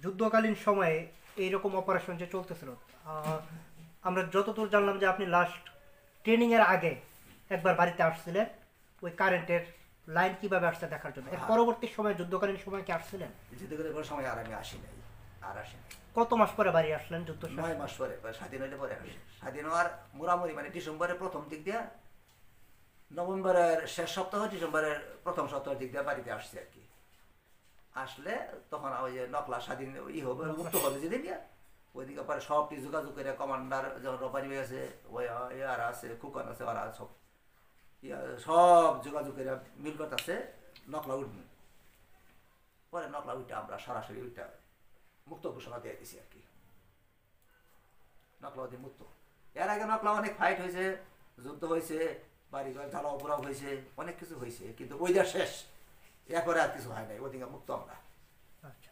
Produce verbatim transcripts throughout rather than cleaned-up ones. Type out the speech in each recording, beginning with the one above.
যুদ্ধকালীন সময়ে এইরকম অপারেশন যে চলতেছিল, আহ, আমরা যতদূর জানলাম যে আপনি লাস্ট ট্রেনিংয়ের আগে একবার বাড়িতে আসছিলেন ওই কারেন্টের লাইন কিভাবে আসছে দেখার জন্য। এর হ্যাঁ। পরবর্তী সময় যুদ্ধকালীন সময় কি আসছিলেন? যুদ্ধ করে কোনো সময় আর আমি আসি নাই, আর আসি নাই। কত মাস পরে বাড়ি আসলেন যুদ্ধ শেষ? নয় মাস পরে বা স্বাধীন হইলে পরে আসি। স্বাধীন হওয়ার মোটামুটি মানে ডিসেম্বরের প্রথম দিক দিয়ে, নভেম্বরের শেষ সপ্তাহ, ডিসেম্বরের প্রথম সপ্তাহের দিক দিয়ে বাড়িতে আসছি আর কি। আসলে তখন ওই যে নকলা স্বাধীন ই হবে, মুক্ত হবে যেদিন গিয়া ওইদিকে পরে সবটি যোগাযোগ করে কমান্ডার যখন রপানি ভাই আছে, ওই ইয়ার আছে, খুকন আছে, ওরা সব ইয়া সব যোগাযোগ করে মিল করতেছে নকলা উঠবে। পরে নকলা উঠটা আমরা সরাসরি উঠটা মুক্ত ঘোষণা দিয়ে দিছি আর কি। নকলাওয়াতি মুক্ত। এর আগে নকলা অনেক ফাইট হয়েছে, যুদ্ধ হয়েছে, বাড়িঘর জ্বালাও পোড়াও হয়েছে, অনেক কিছু হয়েছে, কিন্তু ওইটা শেষ। এরপরে আর কিছু হয় নাই, ওদিকে মুক্ত আমরা। আচ্ছা,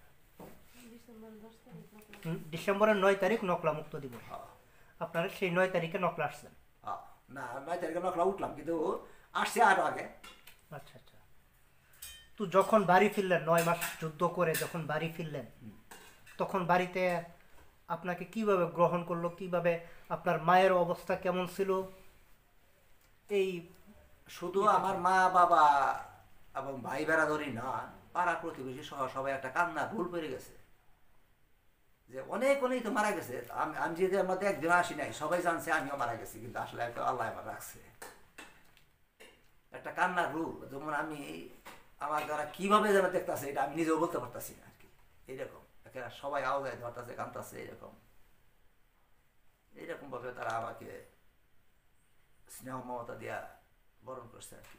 হুম, ডিসেম্বরের নয় তারিখ নকলা মুক্ত দিবস। হ্যাঁ আপনারা সেই নয় তারিখে নকলা আসছেন? হ্যাঁ, না নয় তারিখে নকলা উঠলাম, কিন্তু আসছে আরো আগে। আচ্ছা আচ্ছা। তো যখন বাড়ি ফিরলেন, নয় মাস যুদ্ধ করে যখন বাড়ি ফিরলেন, তখন বাড়িতে আপনাকে কিভাবে গ্রহণ করলো, কিভাবে আপনার মায়ের অবস্থা কেমন ছিল? এই শুধু আমার মা বাবা এবং ভাই বেড়াদরি না, পাড়া প্রতিবেশী সহ সবাই একটা কান্না ভুল পেরে গেছে যে অনেক অনেক তো মারা গেছে। আমি আমি যদি আমাদের একদিন আসি নাই, সবাই জানছে আমিও মারা গেছি, কিন্তু আসলে একটা আল্লাহ আমার রাখছে। একটা কান্নার রূপ, যেমন আমি আমার দ্বারা কিভাবে যেন দেখতেছে এটা আমি নিজেও বলতে পারতাছি না আর কি। এইরকম একেবারে সবাই আওয়াজ ধরতেছে, কান্দতেছে, এরকম এইরকম ভাবে তারা আমাকে স্নেহ মমতা দিয়া বরণ করছে আর কি।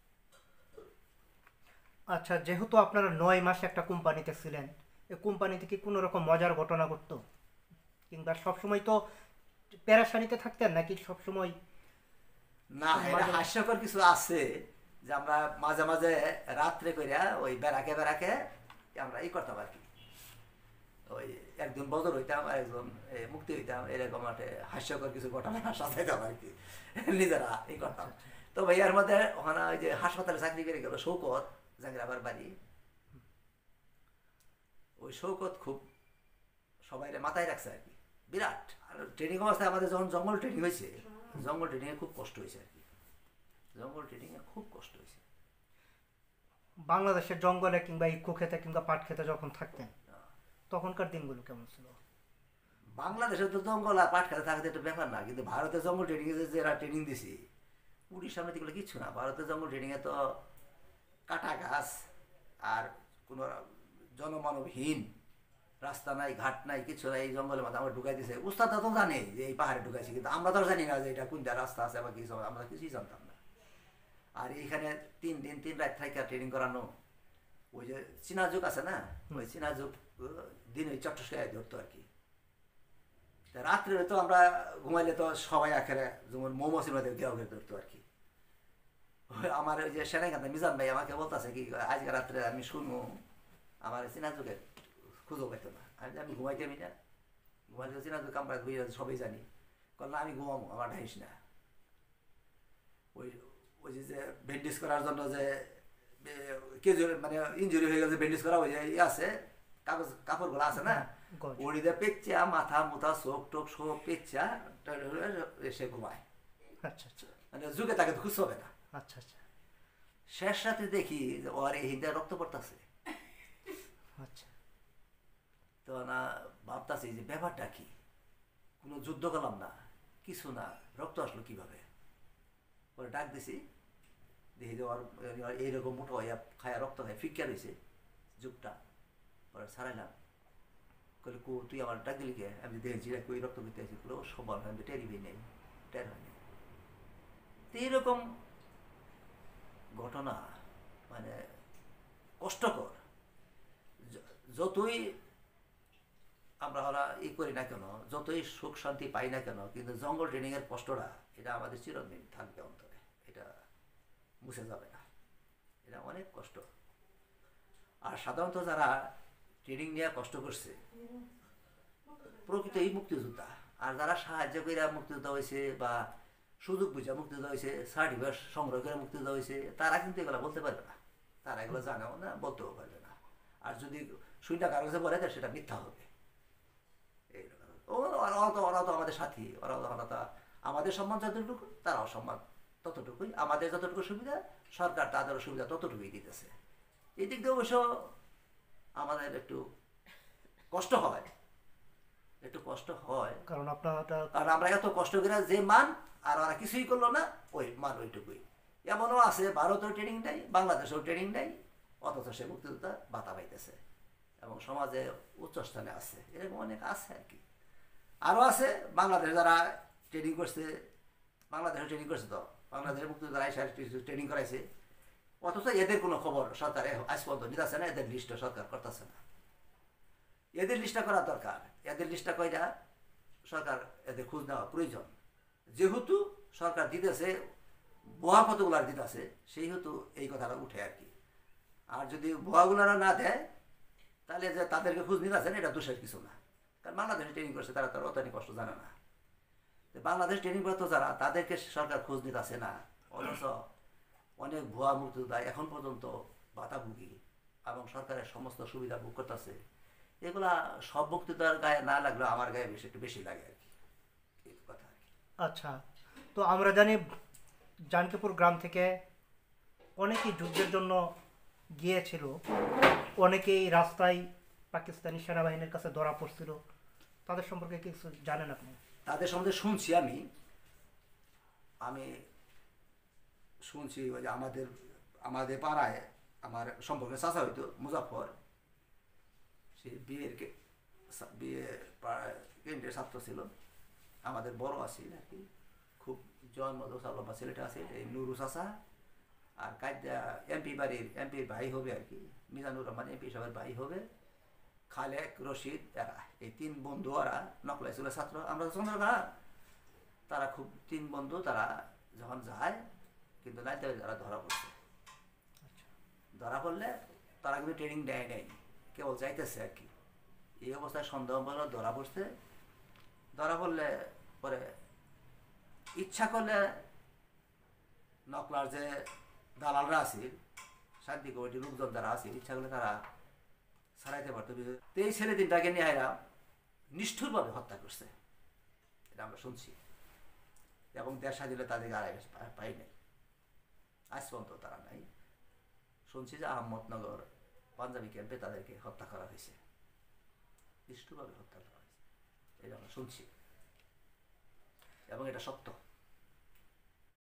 আচ্ছা, যেহেতু আপনারা নয় মাস একটা কোম্পানিতে ছিলেন, এই কোম্পানিতে কি কোনো রকম মজার ঘটনা ঘটতো, কিংবা সবসময় তো প্যারাশানিতে থাকতেন নাকি সবসময়? না, এটা হাস্যকর কিছু আছে যে আমরা মাঝে মাঝে রাত্রে কইরা ওই বেড়াকে বেড়াকে আমরা ই করতাম আর কি। ওই একজন বদর হইতাম আর একজন মুক্তি হইতাম, এরকম একটা হাস্যকর কিছু ঘটনা সাজাইতাম আর কি, নিজেরা ই করতাম। তো ভাই এর মধ্যে ওখানে ওই যে হাসপাতালে চাকরি করে গেল শৌকত জাঙ্গিরাবার বাড়ি। ওই শৌকত খুব সবাই মাথায় রাখছে আর কি, বিরাট। আর ট্রেনিং অবস্থায় আমাদের যখন জঙ্গল ট্রেনিং হয়েছে, জঙ্গল ট্রেনিংয়ে খুব কষ্ট হয়েছে আর কি। জঙ্গল ট্রেনিংয়ে খুব কষ্ট হয়েছে। বাংলাদেশের জঙ্গলে কিংবা ইকো খেতে কিংবা পাট খেতে যখন থাকতেন, তখনকার দিনগুলো কেমন ছিল? বাংলাদেশে তো জঙ্গল আর পাট খেতে থাকতে একটা ব্যাপার না, কিন্তু ভারতের জঙ্গল ট্রেনিং এ যারা ট্রেনিং দিছি, পুরীর সামনে দিকে কিচ্ছু না। ভারতের জঙ্গল ট্রেনিং এ তো কাটা গাছ আর কোনো জনমানবহীন রাস্তা নাই, ঘাট নাই, কিছু নাই। এই জঙ্গলের মধ্যে আমরা ঢুকাই দিছে। উস্তাদ তো জানে যে এই পাহাড়ে ঢুকাইছি, কিন্তু আমরা তো জানি না যে এটা কোনটা রাস্তা আছে বা কিছু, আমরা কিছুই জানতাম না। আর এইখানে তিন দিন তিন রাত থেকে ট্রেনিং করানো। ওই যে চীনা যুগ আছে না, ওই চীনা যুগ দিন ওই চট্টগ্রামে ধরতো আর কি। রাত্রে তো আমরা ঘুমাইলে তো সবাই আখেরে যেমন মোমোসির মধ্যে গেও গেয়ে ধরতো আর কি। আমার ওই যে সেনাইকান্তা মিজান ভাই আমাকে বলতেছে কি, আজকে রাত্রে আমি শুনবো আমার চীনা যুগের খুঁজো পাইতো না। আমি আমি ঘুমাইতে আমি না, ঘুমাইতে চীনা যুগ আমরা সবাই জানি। কারণ আমি ঘুমাবো, আমার ঢাইস না। ওই ওই যে ব্যান্ডেজ করার জন্য যে কেজু মানে ইঞ্জুরি হয়ে গেছে, ব্যান্ডেজ করা ওই যে ইয়ে আছে, কাগজ কাপড়গুলো আছে না, ওড়িতে পেঁচা মাথা মুথা চোখ টোক সব পেঁচা সে ঘুমায়। আচ্ছা আচ্ছা। মানে যুগে তাকে তো খুঁজতে হবে না। আচ্ছা আচ্ছা। শেষ রাতে দেখি যে ওর এই হিন্দা রক্ত পড়তেছে। আচ্ছা। তো না ভাবতেছি যে ব্যাপারটা কি, কোনো যুদ্ধ করলাম না, কিছু না, রক্ত আসলো কিভাবে। পরে ডাক দিছি, দেখি যে ওর এইরকম মোটো হইয়া খায়া রক্ত খায় ফিক্কা রয়েছে যুগটা। পরে ছাড়াইলাম, কলে কো তুই আমার ডাক দিলি কে? আমি দেখেছি ওই রক্ত দিতে আসি, ও সবার আমি টেরি হই নাই, টের হয়নি। তো এইরকম ঘটনা মানে কষ্টকর। যতই আমরা ওরা ই করি না কেন, যতই সুখ শান্তি পাই না কেন, কিন্তু জঙ্গল ট্রেনিং এর কষ্টটা এটা আমাদের চিরদিন থাকবে অন্তরে, এটা মুছে যাবে না। এটা অনেক কষ্ট। আর সাধারণত যারা ট্রেনিং নিয়ে কষ্ট করছে প্রকৃত এই মুক্তিযোদ্ধা, আর যারা সাহায্য করে মুক্তিযোদ্ধা হয়েছে বা সুযোগ বুঝা মুক্তিযোদ্ধা হয়েছে, সার্টিফিকেট সংগ্রহ করে মুক্তিযোদ্ধা হয়েছে, তারা কিন্তু এগুলো বলতে পারবে না। তারা এগুলো জানেও না, বলতেও পারবে না। আর যদি সুইটা কারো কাছে বলে সেটা মিথ্যা হবে। এইরকম। ও- ওরা তো ওরা তো আমাদের সাথী, ওরা তো ওরা তো আমাদের সম্মান যতটুকু তারাও সম্মান ততটুকুই, আমাদের যতটুকু সুবিধা সরকার তাদেরও সুবিধা ততটুকুই দিতেছে। এই দিক দিয়ে অবশ্য আমাদের একটু কষ্ট হয়, একটু কষ্ট হয়, কারণ আপনারা কারণ আমরা এত কষ্ট করে যে মান আর ওরা কিছুই করলো না ওই মান ওইটুকুই। এমনও আছে ভারতেও ট্রেনিং নেই, বাংলাদেশেও ট্রেনিং নেই, অথচ সে মুক্তিযোদ্ধা বাতা পাইতেছে এবং সমাজে উচ্চ স্থানে আছে, এরকম অনেক আছে আর কি। আরও আছে বাংলাদেশে যারা ট্রেনিং করছে, বাংলাদেশে ট্রেনিং করছে, তো বাংলাদেশের মুক্তিযোদ্ধা এসে ট্রেনিং করাইছে, অথচ এদের কোনো খবর সরকার আজ পর্যন্ত নিতেছে না, এদের লিস্ট সরকার করতেছে না। এদের লিস্টটা করা দরকার, এদের লিস্টটা কয়টা সরকার এদের খোঁজ নেওয়া প্রয়োজন। যেহেতু সরকার দিতেছে বোয়া কতগুলার দিতেছে, সেই হেতু এই কথাটা উঠে আর কি। আর যদি বোয়াগুলারা না দেয় তাহলে যে তাদেরকে খোঁজ নিতেছেন এটা দোষের কিছু না, কারণ বাংলাদেশে ট্রেনিং করছে তারা তার অতনি কষ্ট জানে না। বাংলাদেশ ট্রেনিং করতো যারা তাদেরকে সরকার খোঁজ নিতেছে না, অথচ অনেক ভুয়া মুক্তিযোদ্ধা এখন পর্যন্ত বাতাভুগি এবং সরকারের সমস্ত সুবিধা ভোগ করতেছে। এগুলা সব মুক্তিযোদ্ধার গায়ে না লাগলেও আমার গায়ে বেশি একটু বেশি লাগে আর কি, এই কথা আর কি। আচ্ছা, তো আমরা জানি জানকীপুর গ্রাম থেকে অনেকেই যুদ্ধের জন্য গিয়েছিল, অনেকেই রাস্তায় পাকিস্তানি সেনাবাহিনীর কাছে ধরা পড়ছিল, তাদের সম্পর্কে কিছু জানেন আপনি? তাদের সম্বন্ধে শুনছি আমি আমি শুনছি ওই যে আমাদের আমাদের পাড়ায় আমার সম্পর্কে চাচা হইতো মুজাফর, সে বিয়ের কে- বিয়ে কেন্দ্রের ছাত্র ছিল, আমাদের বড় আছিল আর কি, খুব জন্ম দোষালম্বা ছেলেটা আছে এই নুরু চাচা, আর কায়দা এমপি বাড়ির এমপির ভাই হবে আর কি, মিজানুর রহমান এমপি সাহেবের ভাই হবে, খালেক রশিদ এরা, এই তিন বন্ধু ওরা নকলাই ছিল ছাত্র, আমরা চন্দ্রগা, তারা খুব তিন বন্ধু, তারা যখন যায় কিন্তু নাইতে যারা ধরা পড়ছে, ধরা পড়লে তারা কিন্তু ট্রেনিং দেয় নাই, কেবল যাইতেছে আর কি। এই অবস্থায় সন্দেহ বলে ধরা পড়ছে, ধরা পড়লে পরে ইচ্ছা করলে নকলার যে দালালরা আছে, শান্তি কমিটির লোকজন যারা আছে, ইচ্ছা করলে তারা ছাড়াইতে পারতো। তো এই ছেলে তিনটাকে নিয়ে এরা নিষ্ঠুরভাবে হত্যা করছে, এটা আমরা শুনছি, এবং দেশ স্বাধীনে তাদেরকে আর পাই নাই, আজ পর্যন্ত তারা নাই। শুনছি যে আহমদনগর পাঞ্জাবি ক্যাম্পে তাদেরকে হত্যা করা হয়েছে, নিষ্ঠুরভাবে হত্যা করা হয়েছে, এটা আমরা শুনছি এবং এটা সত্য।